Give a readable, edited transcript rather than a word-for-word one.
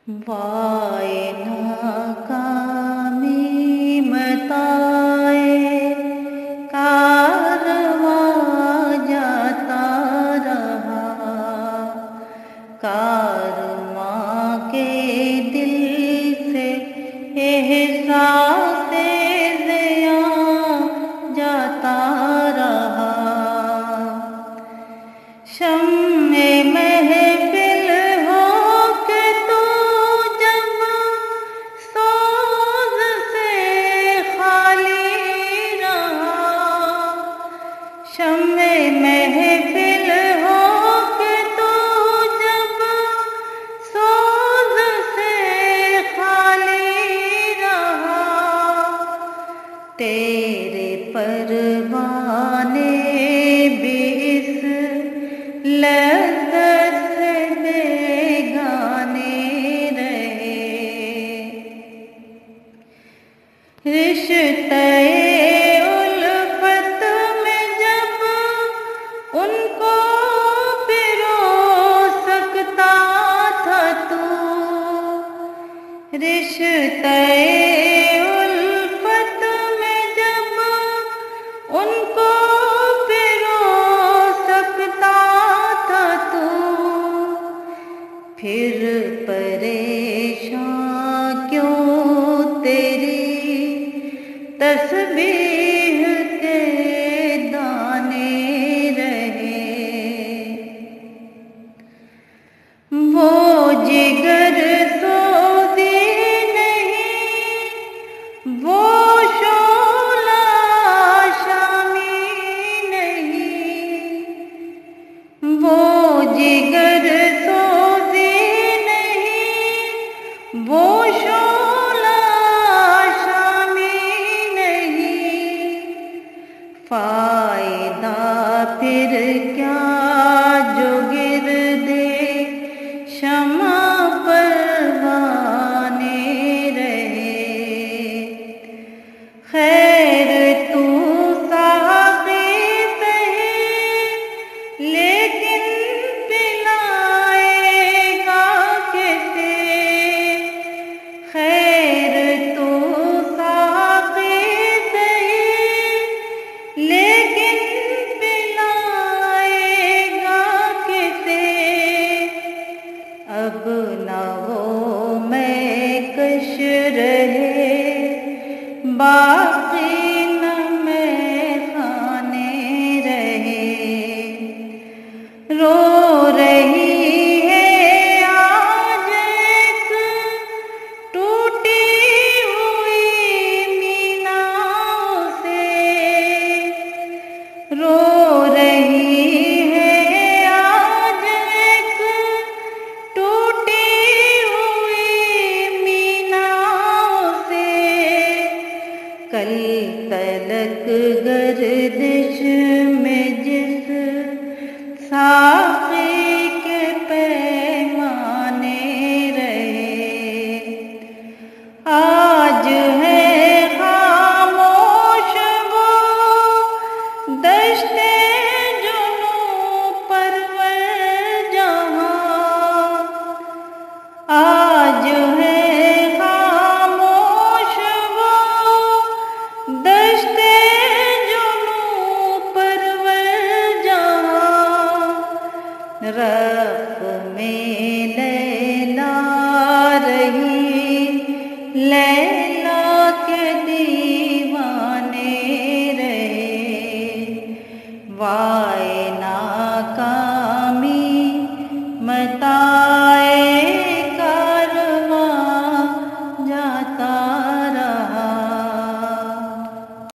وائے ناکامی متائے کارواں جاتا رہا، کارواں کے دل سے احساس زیاں جاتا رہا۔ شمع محفل ہو کے تو جب سوز سے خالی رہا، شمع محفل ہو کے تو جب سوز سے خالی رہا، تیرے پروانے بھی اس لذت سے بیگانے رہے۔ رشتہ الفت میں جب ان کو پرو سکتا تھا تو، رشتہ الفت میں جب ان کو پھر پریشاں کیوں تیری تسبیح کے دانے رہے۔ وہ جگر سوزی نہیں، وہ شعلہ شامی نہیں، وہ جگر وہ شعلہ شامی نہیں، فائدہ پھر کیا جو گردے شمع پروانے رہے۔ خیر تو ساقی سہی لیکن پلائے گا کیسے، خیر تو ساقی سہی لیکن پلائے گا کسے، اب نہ وہ میں کش رہے باقی نہ میں خانے رہے۔ رو رہی رو رہی ہے آج ایک ٹوٹی ہوئی میناؤں سے، کل تلک گردش میں جس ساقی کے پیمانے رہے، آج ہے دشتے جنوں پرور جہاں، آج ہے خاموش وہ دشتے جنوں پرور جہاں، رق میں لیلا رہی لیلا کے دیوانے رہے۔ وائے ناکامی متائے